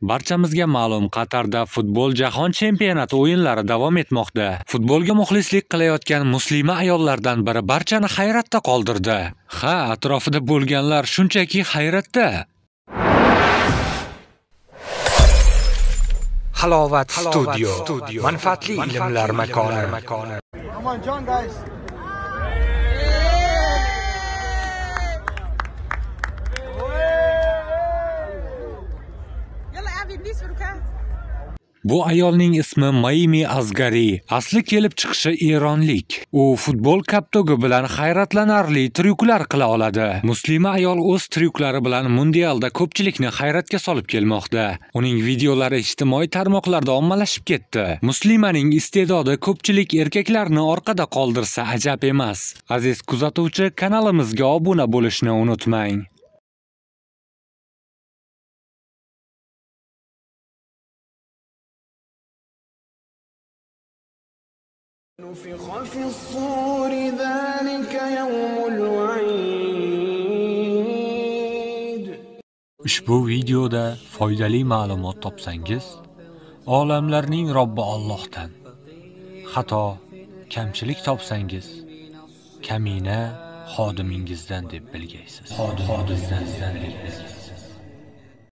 Barchamizga ma'lum, Qatarda futbol jahon chempionati o'yinlari davom etmoqda. Futbolga muxlislik qilayotgan muslima ayollardan biri barchani hayratda qoldirdi. Ha, atrofida bo'lganlar shunchaki hayratda. Halovat studio. Manfaatli ilmlar makoni. Come on, John, guys. Bu ayolning ismi Maymi Asgari. Asli kelib chiqishi Eronlik. U futbol kaptogi bilan hayratlanarli tryuklar qila oladi. Muslima ayol o'z tryuklari bilan mundialda ko'pchilikni hayratga solib kelmoqda. Uning videolari ijtimoiy tarmoqlarda ommalashib ketdi. Muslimaning iste'dodi ko'pchilik erkaklarni orqada qoldirsa ajab emas. Aziz kuzatuvchi, kanalimizga obuna bo'lishni unutmang. نفخ في الصور ذلك يوم الوعيد. Ushbu videoda foydali ma'lumot topsangiz, olamlarning Robbi Allohdan. Xato, kamchilik topsangiz, kamina xodimingizdan deb bilgaysiz.